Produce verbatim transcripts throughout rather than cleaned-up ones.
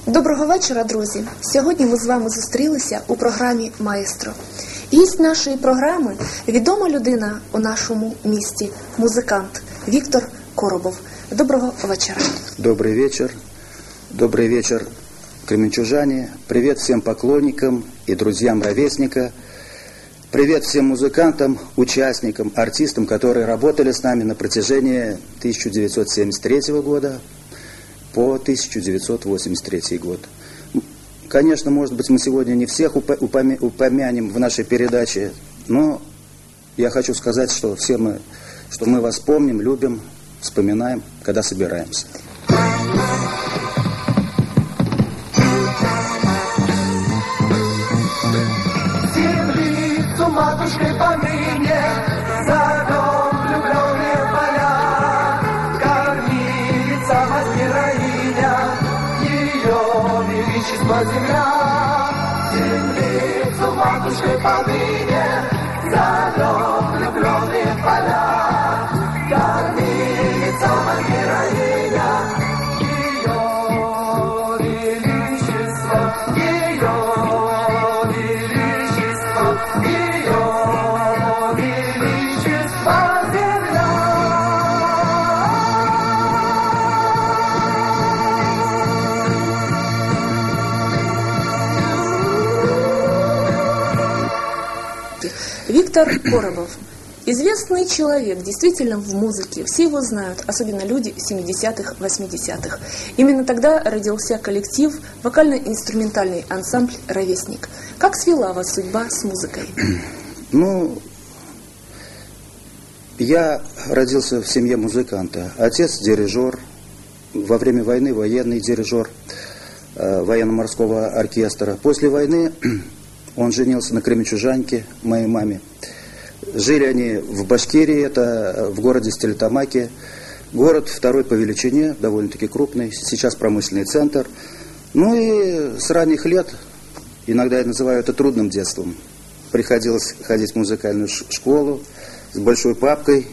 Доброго вечора, друзі! Сьогодні ми з вами зустрілися у програмі «Маестро». Гість нашої програми – відома людина у нашому місті, музикант Виктор Коробов. Доброго вечора. Добрый вечер. Добрый вечер, кременчужане. Привет всем поклонникам и друзьям ровесника. Привет всем музыкантам, участникам, артистам, которые работали с нами на протяжении тысяча девятьсот семьдесят третьего года по тысяча девятьсот восемьдесят третий год. Конечно, может быть, мы сегодня не всех упомя- упомянем в нашей передаче, но я хочу сказать, что все мы, что мы вас помним, любим, вспоминаем, когда собираемся. Землицу матушкой поныне зовем влюбленные поля, кормилица мать героиня, ее величество земля. Землицу матушкой поныне зовем влюбленные поля, кормилица мать героиня, ее величество, ее Виктор Коробов. Известный человек, действительно, в музыке. Все его знают, особенно люди семидесятых, восьмидесятых. Именно тогда родился коллектив, вокально-инструментальный ансамбль «Ровесник». Как свела вас судьба с музыкой? Ну, я родился в семье музыканта. Отец дирижер, во время войны военный дирижер э, военно-морского оркестра. После войны он женился на кременчужанке, моей маме. Жили они в Башкирии, это в городе Стерлитамаке. Город второй по величине, довольно-таки крупный, сейчас промышленный центр. Ну и с ранних лет, иногда я называю это трудным детством, приходилось ходить в музыкальную школу с большой папкой,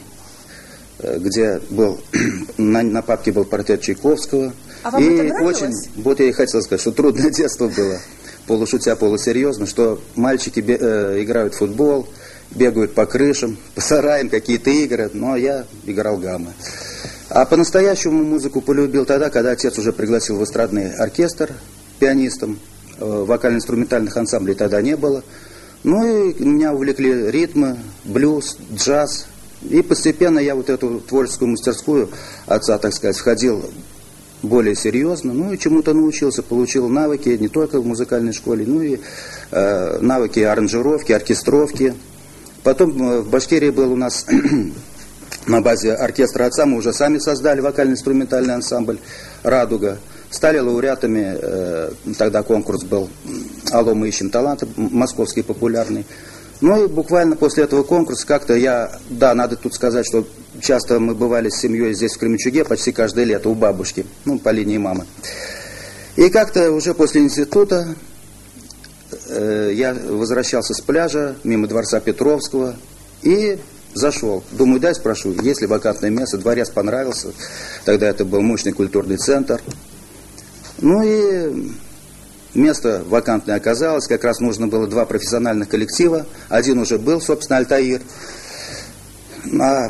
где был, на, на папке был портрет Чайковского. А вам и это нравилось? Очень, вот я и хотел сказать, что трудное детство было. Полушутя, полусерьезно, что мальчики бе- э, играют в футбол, бегают по крышам, по сараям, какие-то игры, но я играл гаммы. А по-настоящему музыку полюбил тогда, когда отец уже пригласил в эстрадный оркестр пианистом, э, вокально-инструментальных ансамблей тогда не было. Ну и меня увлекли ритмы, блюз, джаз. И постепенно я вот эту творческую мастерскую отца, так сказать, входил более серьезно, ну и чему-то научился, получил навыки не только в музыкальной школе, ну и э, навыки аранжировки, оркестровки. Потом э, в Башкирии был у нас на базе оркестра отца, мы уже сами создали вокально-инструментальный ансамбль «Радуга». Стали лауреатами, э, тогда конкурс был «Алло, мы ищем таланты», московский популярный. Ну и буквально после этого конкурса как-то я, да, надо тут сказать, что часто мы бывали с семьей здесь в Кременчуге почти каждое лето у бабушки, ну, по линии мамы. И как-то уже после института э, я возвращался с пляжа мимо дворца Петровского и зашел. Думаю, дай спрошу, есть ли вакантное место, дворец понравился, тогда это был мощный культурный центр. Ну и место вакантное оказалось, как раз нужно было два профессиональных коллектива. Один уже был, собственно, «Альтаир». А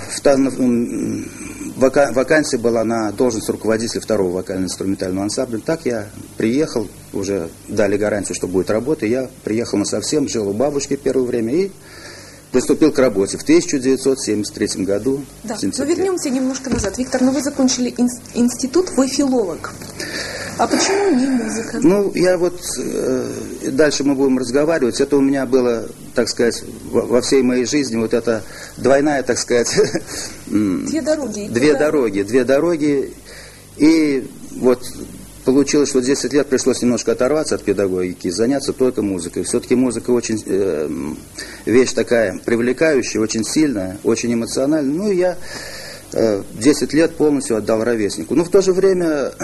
вака, вакансия была на должность руководителя второго вокально-инструментального ансамбля. Так я приехал, уже дали гарантию, что будет работа. Я приехал насовсем, жил у бабушки первое время и приступил к работе в тысяча девятьсот семьдесят третьем году. Да, но вернемся немножко назад. Виктор, но вы закончили ин- институт, вы филолог. А почему не музыка? Ну, я вот, э, дальше мы будем разговаривать, это у меня было, так сказать, во, во всей моей жизни вот эта двойная, так сказать, Две дороги. Две Куда? дороги, две дороги, и вот получилось, что десять лет пришлось немножко оторваться от педагогики и заняться только музыкой. Все-таки музыка очень, э, вещь такая привлекающая, очень сильная, очень эмоциональная. Ну, и я э, десять лет полностью отдал ровеснику. Но в то же время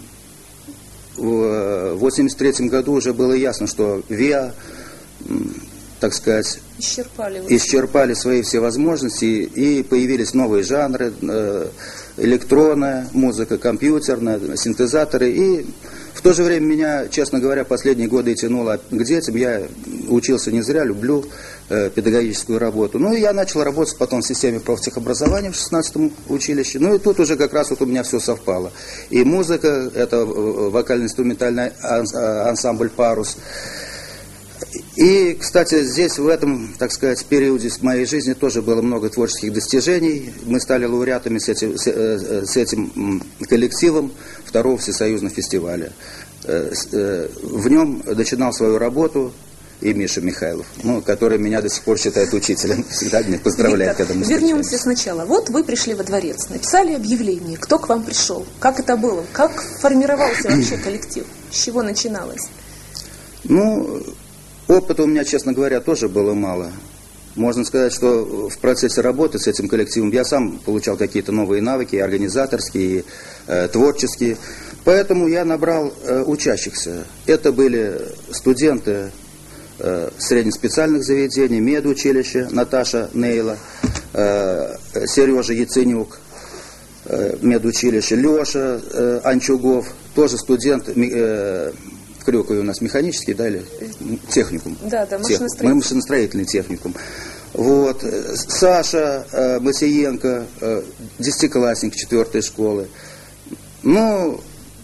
в восемьдесят третьем году уже было ясно, что ВИА, так сказать, исчерпали, исчерпали свои все возможности, и появились новые жанры, электронная музыка, компьютерная, синтезаторы, и В то же время меня, честно говоря, последние годы и тянуло к детям. Я учился не зря, люблю э, педагогическую работу. Ну и я начал работать потом в системе профтехобразования в шестнадцатом училище. Ну и тут уже как раз вот у меня все совпало. И музыка, это вокально-инструментальный ансамбль «Парус». И, кстати, здесь в этом, так сказать, периоде моей жизни тоже было много творческих достижений. Мы стали лауреатами с этим, с этим коллективом второго всесоюзного фестиваля. В нем начинал свою работу и Миша Михайлов, ну, который меня до сих пор считает учителем. Всегда меня поздравляет, Виктор, когда мы вернемся встречаемся. сначала. Вот вы пришли во дворец, написали объявление, кто к вам пришел, как это было, как формировался вообще коллектив, с чего начиналось? Ну, опыта у меня, честно говоря, тоже было мало. Можно сказать, что в процессе работы с этим коллективом я сам получал какие-то новые навыки, и организаторские, и э, творческие. Поэтому я набрал э, учащихся. Это были студенты э, среднеспециальных заведений, медучилища, Наташа Нейла, э, Сережа Яценюк, э, медучилище, Леша э, Анчугов, тоже студент э, в Крюкове у нас механический, да, или техникум? Да, да, Тех, машиностроительный. машиностроительный техникум. Вот. Саша э, Матиенко, э, десятиклассник четвертой школы. Ну,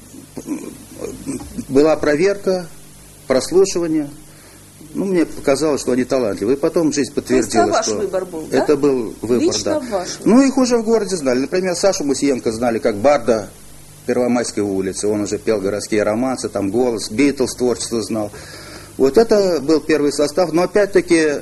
была проверка, прослушивание. Ну, мне показалось, что они талантливые. И потом жизнь подтвердила, это ваш что выбор был, да? это был выбор, Лично да. ваш выбор. Ну, их уже в городе знали. Например, Сашу Матиенко знали как барда Первомайской улицы. Он уже пел городские романсы, там голос, Битлз творчество знал. Вот это был первый состав. Но опять-таки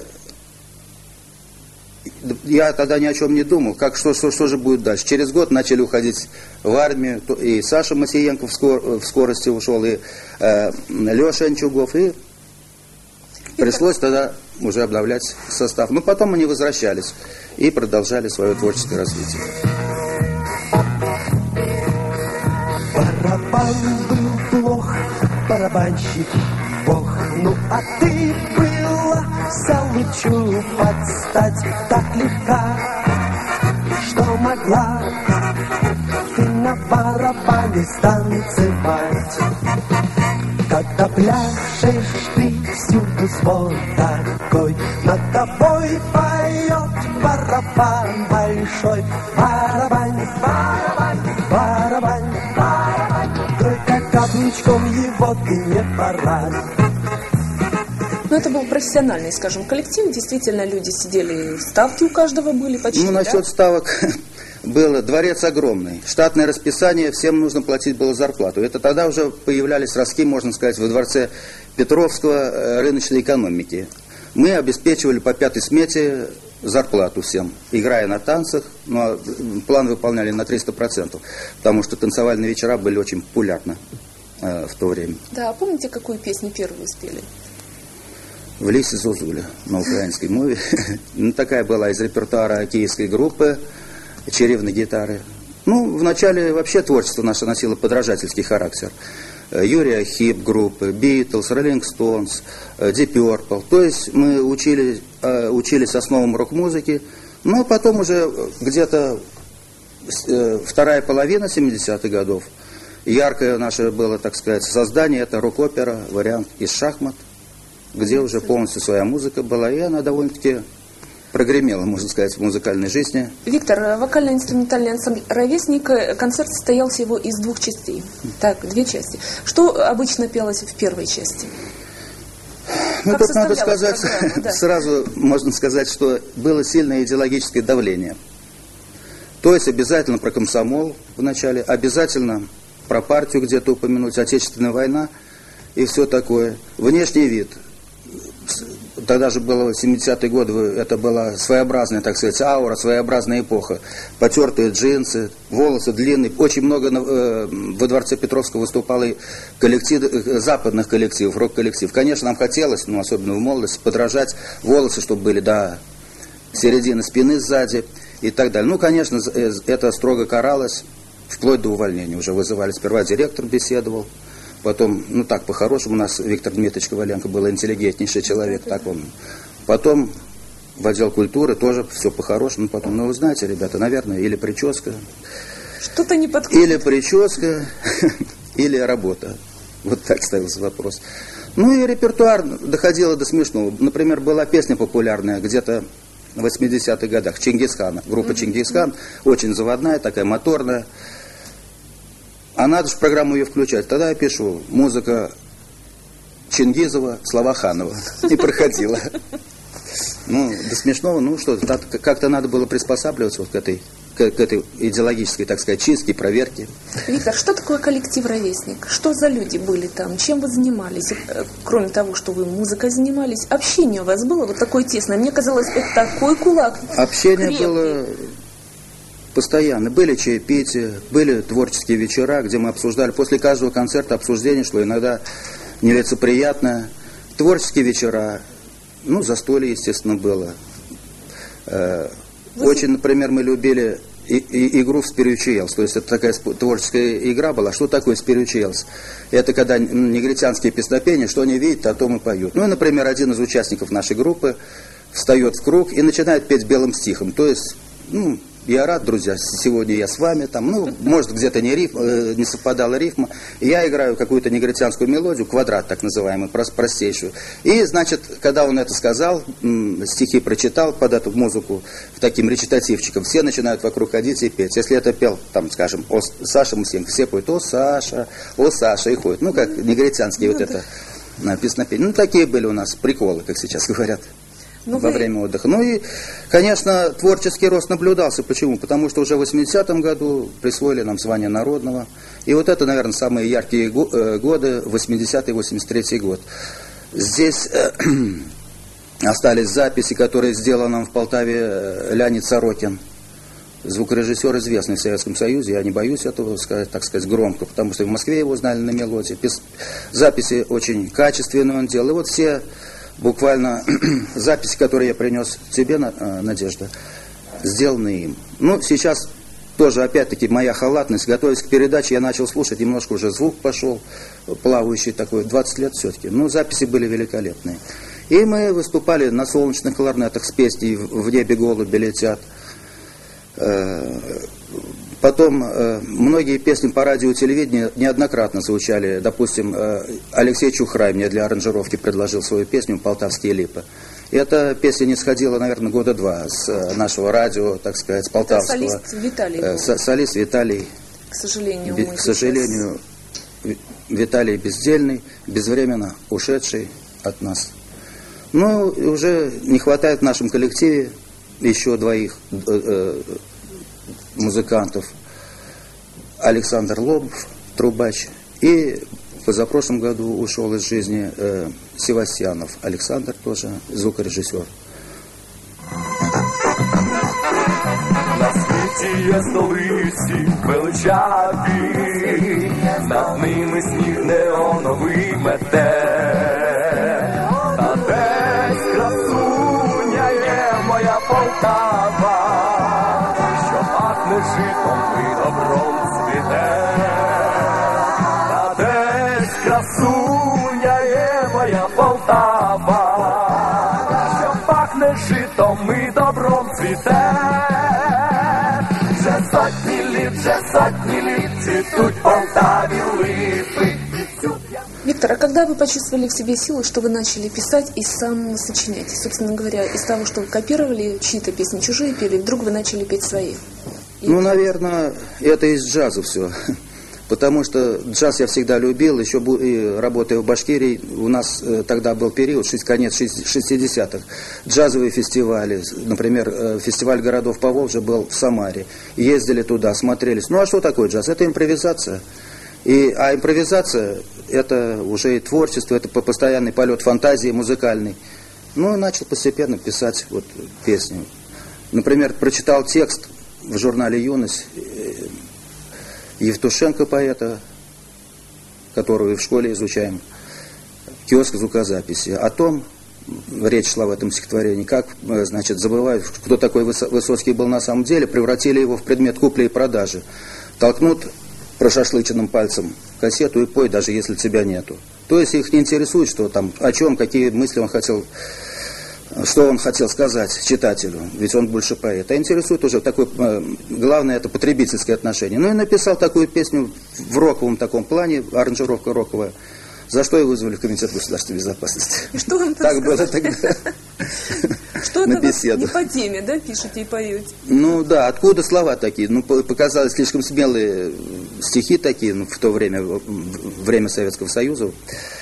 я тогда ни о чем не думал, как, что, что, что же будет дальше. Через год начали уходить в армию, и Саша Матиенко в, скор, в скорости ушел, и э, Леша Анчугов, и пришлось тогда уже обновлять состав. Но потом они возвращались и продолжали свое творческое развитие. Барабан был плох, барабанщик бог, ну а ты была Салычу подстать так легка, что могла ты на барабане станцевать. Когда пляшешь ты, всюду звон такой, над тобой поет барабан большой. Барабан, барабан, барабан, барабан, только каблучком его ты не порвать. Ну, это был профессиональный, скажем, коллектив. Действительно, люди сидели, ставки у каждого были почти, Ну, насчет да? ставок было, дворец огромный, штатное расписание, всем нужно платить было зарплату. Это тогда уже появлялись ростки, можно сказать, во дворце Петровского рыночной экономики. Мы обеспечивали по пятой смете зарплату всем, играя на танцах, но план выполняли на триста процентов, потому что танцевальные вечера были очень популярны э, в то время. Да, а помните, какую песню первую спели? В лесе Зозуля на украинской мове. Ну, такая была из репертуара киевской группы черевной гитары. Ну, вначале вообще творчество наше носило подражательский характер. Юрий Хип группы, Битлз, Роллинг Стоунс, Deep Purple. То есть мы учили, учились основам рок-музыки, но потом уже где-то вторая половина семидесятых годов. Яркое наше было, так сказать, создание, это рок-опера, вариант из шахмат, где уже полностью своя музыка была, и она довольно-таки прогремела, можно сказать, в музыкальной жизни. Виктор, вокально-инструментальный ансамбль «Ровесник», концерт состоял всего из двух частей. Так, две части. Что обычно пелось в первой части? Ну, Как тут надо составлялась сказать, программа, да. сразу можно сказать, что было сильное идеологическое давление. То есть обязательно про комсомол вначале, обязательно про партию где-то упомянуть, Отечественная война и все такое. Внешний вид. Тогда же было семидесятые годы, это была своеобразная, так сказать, аура, своеобразная эпоха. Потертые джинсы, волосы длинные. Очень много э, во дворце Петровского выступало коллектив, э, западных коллективов, рок-коллектив. Конечно, нам хотелось, ну, особенно в молодости, подражать. Волосы, чтобы были до середины спины сзади и так далее. Ну, конечно, это строго каралось, вплоть до увольнения. Уже вызывали, сперва директор беседовал. Потом, ну так, по-хорошему, у нас Виктор Дмитриевич Коваленко был интеллигентнейший человек, так он. Потом в отдел культуры тоже все по-хорошему. Потом, ну вы знаете, ребята, наверное, или прическа. Что-то не подходит. Или прическа, или работа. Вот так ставился вопрос. Ну и репертуар доходило до смешного. Например, была песня популярная где-то в восьмидесятых годах Чингисхана. Группа Чингисхан, очень заводная, такая моторная. А надо же в программу ее включать. Тогда я пишу: музыка Чингизова, слова Ханова. И проходила. Ну, до смешного, ну что, как-то надо было приспосабливаться вот к этой, к, к этой идеологической, так сказать, чистке, проверке. Виктор, что такое коллектив «Ровесник»? Что за люди были там? Чем вы занимались? Кроме того, что вы музыкой занимались, общение у вас было вот такое тесное? Мне казалось, это такой кулак. Общение крепкий. Было постоянно. Были чаепития, были творческие вечера, где мы обсуждали. После каждого концерта обсуждение шло, иногда нелицеприятное. Творческие вечера, ну, застолье, естественно, было. Вы... Очень, например, мы любили и, и, игру в спиричуэлс. То есть это такая творческая игра была. Что такое спиричуэлс? Это когда негритянские песнопения, что они видят, о том и поют. Ну, например, один из участников нашей группы встает в круг и начинает петь белым стихом. То есть, ну, я рад, друзья, сегодня я с вами, там, ну, может, где-то не, риф, э, не совпадала рифма. Я играю какую-то негритянскую мелодию, квадрат так называемый, простейшую. И, значит, когда он это сказал, м, стихи прочитал под эту музыку, в таким речитативчиком, все начинают вокруг ходить и петь. Если это пел, там, скажем, о Саша Мусенко, все поют: о Саша, о Саша, и ходят. Ну, как негритянские вот это песнопения. Ну, такие были у нас приколы, как сейчас говорят. Ну, во вы... время отдыха. Ну и, конечно, творческий рост наблюдался. Почему? Потому что уже в восьмидесятом году присвоили нам звание народного. И вот это, наверное, самые яркие годы, восьмидесятый — восемьдесят третий год. Здесь э, остались записи, которые сделал нам в Полтаве Леонид Сорокин. Звукорежиссер известный в Советском Союзе. Я не боюсь этого сказать, так сказать, громко, потому что и в Москве его знали на мелодии. Записи очень качественные он делал. И вот все... Буквально записи, которые я принес тебе, Надежда, сделаны им. Ну, сейчас тоже, опять-таки, моя халатность. Готовясь к передаче, я начал слушать, немножко уже звук пошел, плавающий такой, двадцать лет все-таки. Ну, записи были великолепные. И мы выступали на солнечных кларнетах с песней «В небе голуби летят». Потом э, многие песни по радио и телевидению неоднократно звучали. Допустим, э, Алексей Чухрай мне для аранжировки предложил свою песню «Полтавские липы». И эта песня не сходила, наверное, года два с э, нашего радио, так сказать, с полтавского. Это солист Виталий. Э, со, солист Виталий. К сожалению. Бе, к сожалению, сейчас... Виталий бездельный, безвременно ушедший от нас. Ну, уже не хватает в нашем коллективе еще двоих э, э, музыкантов: Александр Лобов, трубач, и в позапрошлом году ушел из жизни э, Севастьянов Александр, тоже звукорежиссер. На світі є столиці величаві, над ними сніг неоновий мете, та десь красуня є моя Полтава, житом і добром цвіте. Та десь красуня є моя Полтава, що пахне житом і добром цвіте. Вже сотні літ, вже сотні літ цвітуть Полтаві липи. Виктор, а когда вы почувствовали в себе силу, что вы начали писать и сам сочинять? Собственно говоря, из того, что вы копировали чьи-то песни, чужие пели, вдруг вы начали петь свои? Ну, наверное, это из джаза все. Потому что джаз я всегда любил, еще работая в Башкирии, у нас тогда был период, конец шестидесятых, джазовые фестивали, например, фестиваль городов Поволжья был в Самаре, ездили туда, смотрелись. Ну, а что такое джаз? Это импровизация. И, а импровизация – это уже и творчество, это постоянный полет фантазии музыкальный. Ну, и начал постепенно писать вот песню. Например, прочитал текст в журнале «Юность» Евтушенко, поэта, которого и в школе изучаем, «Киоск звукозаписи», о том, речь шла в этом стихотворении, как, значит, забывают, кто такой Высоцкий был на самом деле, превратили его в предмет купли и продажи. Толкнут прошашлыченным пальцем кассету и пой, даже если тебя нету. То есть их не интересует, что там, о чем, какие мысли он хотел что он хотел сказать читателю, ведь он больше поэт. А интересует уже такое, главное, это потребительское отношение. Ну и написал такую песню в роковом таком плане, аранжировка роковая, за что его вызвали в Комитет государственной безопасности. И что он так было тогда. Что это не по теме, да, пишете и поете? Ну да, откуда слова такие? Ну, показалось слишком смелые стихи такие, ну, в то время, время Советского Союза.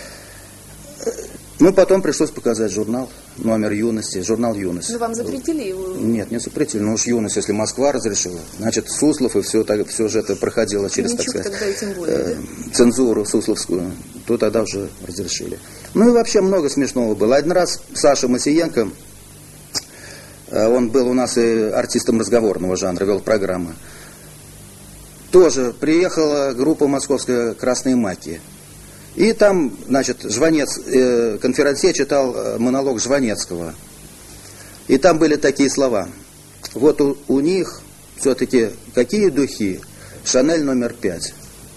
Ну, потом пришлось показать журнал, номер «Юности», журнал «Юность». Ну, вам запретили его? Нет, не запретили. Ну уж «Юность», если Москва разрешила, значит, Суслов и все, так, все же это проходило через, Ничего, так сказать, тогда и тем более, э, да? цензуру сусловскую, то тогда уже разрешили. Ну и вообще много смешного было. Один раз Саша Масиенко, э, он был у нас и артистом разговорного жанра, вел программы. Тоже приехала группа московская «Красные маки». И там, значит, Жванец, э, конферансье читал э, монолог Жванецкого. И там были такие слова. Вот у, у них все-таки какие духи? Шанель номер пять.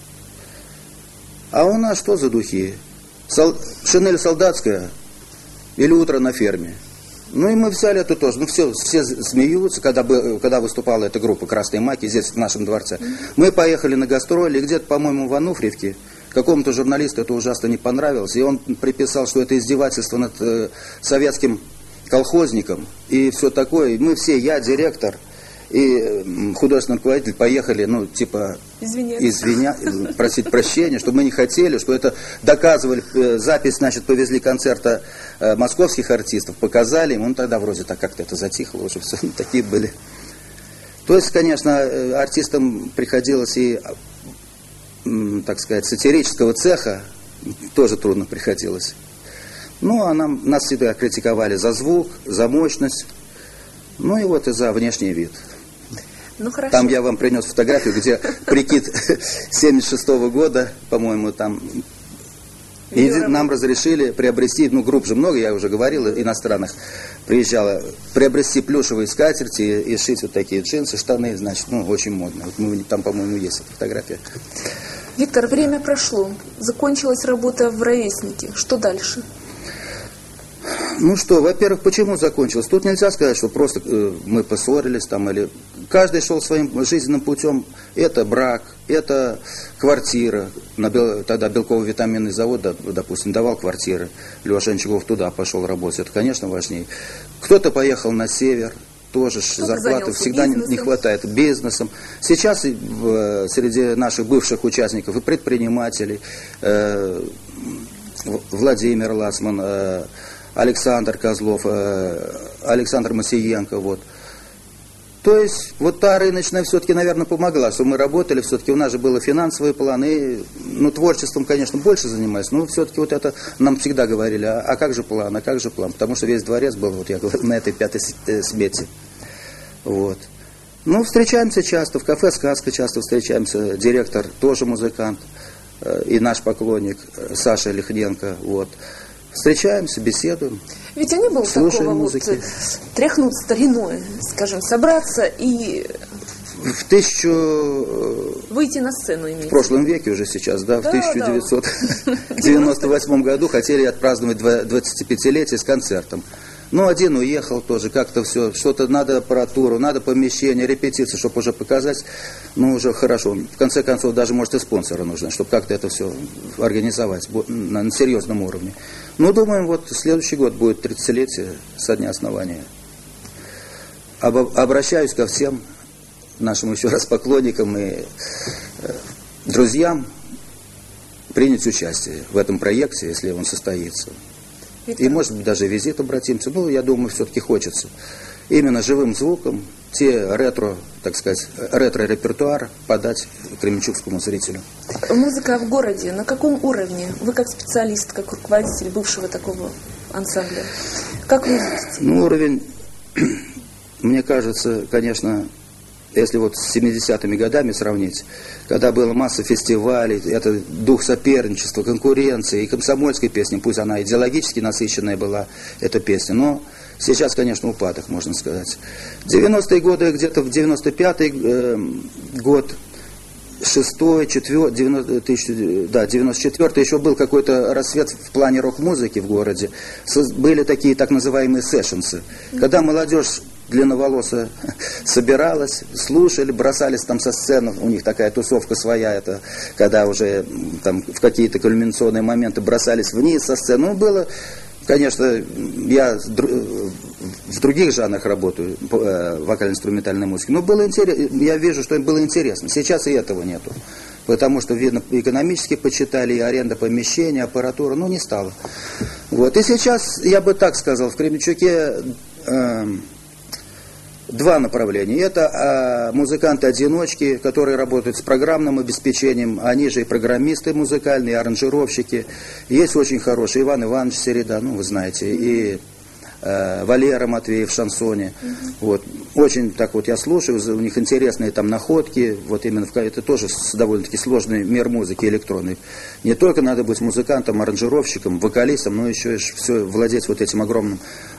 А у нас что за духи? Сол, Шанель солдатская или утро на ферме? Ну и мы взяли это тоже. Ну все, все смеются, когда, бы, когда выступала эта группа «Красные маки» здесь, в нашем дворце. Мы поехали на гастроли, и где-то, по-моему, в Ануфриевке какому-то журналисту это ужасно не понравилось, и он приписал, что это издевательство над э, советским колхозником и все такое. И мы все, я, директор и э, художественный руководитель, поехали, ну, типа, извиня, просить прощения, что мы не хотели, что это доказывали, э, запись, значит, повезли концерта э, московских артистов, показали им, ну, тогда вроде так как-то это затихло уже, все, такие были. То есть, конечно, артистам приходилось и, так сказать, сатирического цеха тоже трудно приходилось. Ну, а нам, нас всегда критиковали за звук, за мощность, ну и вот и за внешний вид. Ну, хорошо. Там я вам принес фотографию, где прикид семьдесят шестого года, по-моему, там. И нам разрешили приобрести, ну, групп же много, я уже говорил, иностранных, приезжала, приобрести плюшевые скатерти и, и шить вот такие джинсы, штаны, значит, ну, очень модно. Вот мы, там, по-моему, есть эта фотография. Виктор, время прошло. Закончилась работа в «Ровеснике». Что дальше? Ну что, во-первых, почему закончилось? Тут нельзя сказать, что просто э, мы поссорились там, или... Каждый шел своим жизненным путем. Это брак, это квартира. На Бел... Тогда белково-витаминный завод, допустим, давал квартиры. Леша Анчагов туда пошел работать. Это, конечно, важнее. Кто-то поехал на север. Тоже зарплаты всегда бизнесом. Не хватает бизнесом. Сейчас и в, среди наших бывших участников и предпринимателей э, Владимир Лацман, э, Александр Козлов, э, Александр Масиенко, вот. То есть, вот та рыночная все-таки, наверное, помогла, что мы работали, все-таки у нас же были финансовые планы, ну, творчеством, конечно, больше занимаюсь, но все-таки вот это нам всегда говорили, а, а как же план, а как же план, потому что весь дворец был, вот я говорю, на этой пятой смете, вот. Ну, встречаемся часто, в кафе «Сказка» часто встречаемся, директор тоже музыкант, э, и наш поклонник Саша Лихненко, вот. Встречаемся, беседуем. Ведь они был такого музыки. Вот тряхнуть стариной, скажем, собраться и в тысячу выйти на сцену имеется. В прошлом веке уже сейчас, да, да в тысяча девятьсот девяносто восьмом году хотели отпраздновать двадцатипятилетие с концертом. Ну, один уехал тоже, как-то все, что-то надо аппаратуру, надо помещение, репетиции, чтобы уже показать, ну, уже хорошо. В конце концов, даже, может, и спонсоры нужны, чтобы как-то это все организовать на, на серьезном уровне. Ну, думаем, вот следующий год будет тридцатилетие со дня основания. Об, обращаюсь ко всем нашим еще раз поклонникам и э, друзьям принять участие в этом проекте, если он состоится. И, может быть, даже визит обратимся. Ну, я думаю, все-таки хочется. Именно живым звуком те ретро, так сказать, ретро-репертуар подать кременчугскому зрителю. Музыка в городе на каком уровне? Вы как специалист, как руководитель бывшего такого ансамбля, как вы видите? Ну, уровень, мне кажется, конечно, если вот с семидесятыми годами сравнить, когда была масса фестивалей, это дух соперничества, конкуренции, и комсомольской песни, пусть она идеологически насыщенная была, эта песня, но сейчас, конечно, упадок, можно сказать. девяностые годы, где-то в девяносто пятый э, год, шестой, четвёртый, девяносто, тысяча, да, девяносто четвёртый еще был какой-то рассвет в плане рок-музыки в городе. Были такие так называемые сессионсы, когда молодежь длинноволосая собиралась, слушали, бросались там со сцены, у них такая тусовка своя, это когда уже там в какие-то кульминационные моменты бросались вниз со сцены. Ну, было, конечно, я в других жанрах работаю, вокально-инструментальной музыки, но было интересно, я вижу, что им было интересно. Сейчас и этого нету. Потому что, видно, экономически почитали, и аренда помещения, аппаратура, ну, не стало. Вот. И сейчас, я бы так сказал, в Кременчуке э, два направления. Это э, музыканты-одиночки, которые работают с программным обеспечением, они же и программисты музыкальные, и аранжировщики. Есть очень хороший Иван Иванович Середа, ну, вы знаете, и э, Валера Матвеев в шансоне. Mm-hmm. Вот. Очень так вот я слушаю, у них интересные там находки, вот именно в, это тоже довольно-таки сложный мир музыки электронной. Не только надо быть музыкантом, аранжировщиком, вокалистом, но еще и все владеть вот этим огромным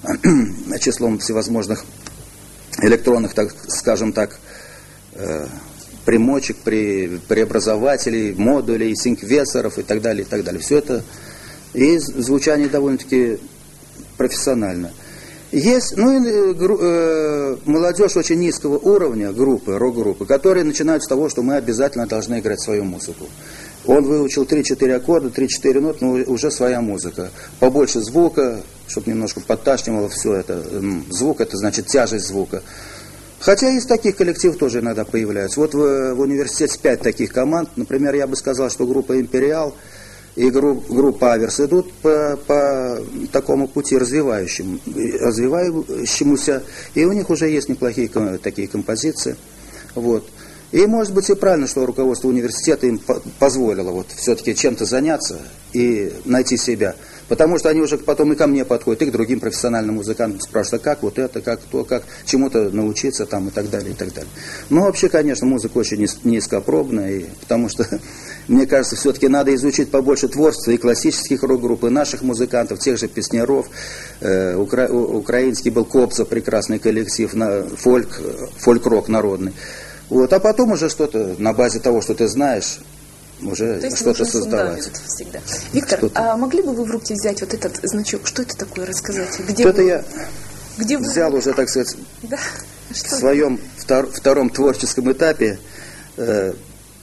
числом всевозможных электронных, так скажем так, э, примочек, при, преобразователей, модулей, синквесоров и так далее, и так далее. Все это и звучание довольно-таки профессионально. Есть, ну и э, молодежь очень низкого уровня, группы, рок-группы, которые начинают с того, что мы обязательно должны играть свою музыку. Он выучил три-четыре аккорда, три-четыре ноты, но уже своя музыка. Побольше звука, чтобы немножко подташнивало все это. Звук — это значит тяжесть звука. Хотя из таких коллективов тоже иногда появляются. Вот в, в университете пять таких команд. Например, я бы сказал, что группа «Империал» и групп, группа «Аверс» идут по, по такому пути развивающему, развивающемуся. И у них уже есть неплохие такие композиции. Вот. И может быть и правильно, что руководство университета им позволило вот все-таки чем-то заняться и найти себя. Потому что они уже потом и ко мне подходят, и к другим профессиональным музыкантам спрашивают, а как вот это, как то, как чему-то научиться там и так далее, и так далее. Но вообще, конечно, музыка очень низкопробная, и, потому что, мне кажется, все-таки надо изучить побольше творчества и классических рок-групп, и наших музыкантов, тех же песняров. Э, укра, украинский был Кобза, прекрасный коллектив, на, фольк, фольк-рок народный. Вот, а потом уже что-то на базе того, что ты знаешь, уже что-то создавать. Всегда. Виктор, что-то. А могли бы вы в руки взять вот этот значок? Что это такое? Рассказать. Где это вы? я Где взял вы? Уже, так сказать, да? в своем втор, втором творческом этапе. Э,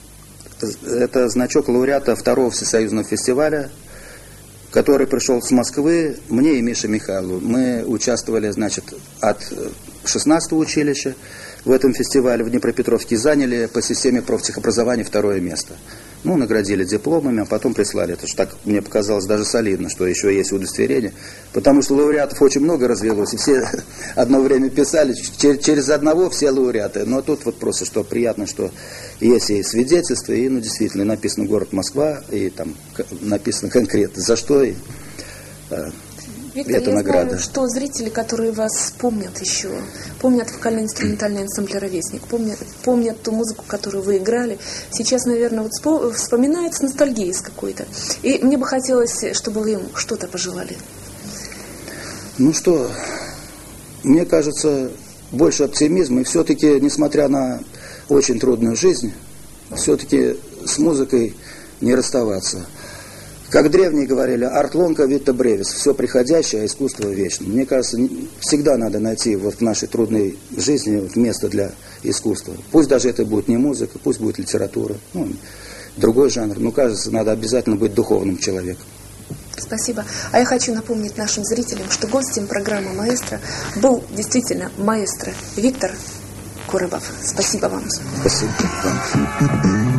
это значок лауреата второго всесоюзного фестиваля, который пришел с Москвы, мне и Мише Михайлову. Мы участвовали, значит, от шестнадцатого училища в этом фестивале в Днепропетровске, заняли по системе профтехобразования второе место. Ну, наградили дипломами, а потом прислали. Это же так мне показалось даже солидно, что еще есть удостоверение. Потому что лауреатов очень много развелось, и все одно время писали, через одного все лауреаты. Но тут вот просто что приятно, что есть и свидетельства, и, ну, действительно, написано город Москва, и там написано конкретно, за что и э, Виктор, эта я награда. Знаю, что зрители, которые вас помнят еще, помнят вокально-инструментальный ансамбль «Ровесник», помнят, помнят ту музыку, которую вы играли, сейчас, наверное, вот вспоминают с ностальгией с какой-то. И мне бы хотелось, чтобы вы им что-то пожелали. Ну что, мне кажется, больше оптимизма, и все-таки, несмотря на очень трудную жизнь, все-таки с музыкой не расставаться. Как древние говорили, арт лонга вита бревис, все приходящее, а искусство вечно. Мне кажется, всегда надо найти вот в нашей трудной жизни место для искусства. Пусть даже это будет не музыка, пусть будет литература, ну, другой жанр. Но, кажется, надо обязательно быть духовным человеком. Спасибо. А я хочу напомнить нашим зрителям, что гостем программы «Маэстро» был действительно маэстро Виктор Коробов. Спасибо вам. Спасибо вам.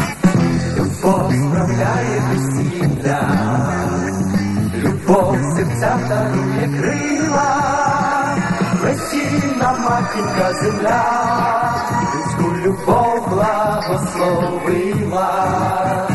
Любовь справляет всегда, любовь сердца дарует крыла. Прости нам, матінка земля, людську любов благословила.